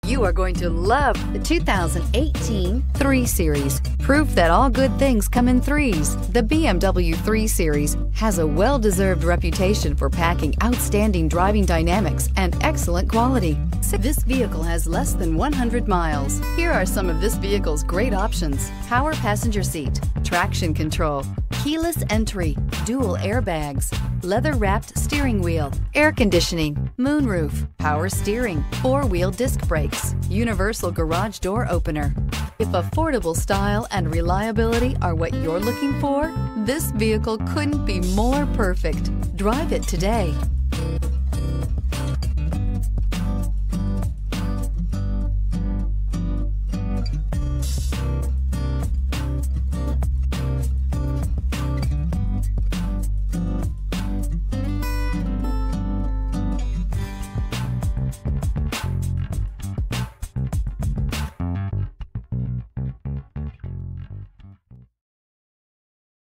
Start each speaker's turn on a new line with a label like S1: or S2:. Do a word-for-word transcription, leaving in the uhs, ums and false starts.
S1: You are going to love the two thousand eighteen three Series. Proof that all good things come in threes. The B M W three Series has a well-deserved reputation for packing outstanding driving dynamics and excellent quality. This vehicle has less than one hundred miles. Here are some of this vehicle's great options: power passenger seat, traction control, keyless entry, dual airbags, leather-wrapped steering wheel, air conditioning, moonroof, power steering, four-wheel disc brakes, universal garage door opener. If affordable style and reliability are what you're looking for, this vehicle couldn't be more perfect. Drive it today.